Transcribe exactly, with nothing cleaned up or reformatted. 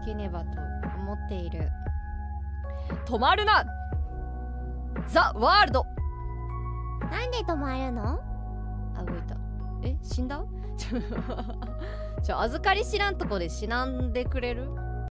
助けねばと思っている。止まるなザ・ワールド。 なんで止まるの？ あ、動いた。え、死んだ？ちょちょ預かり知らんとこで死なんでくれる？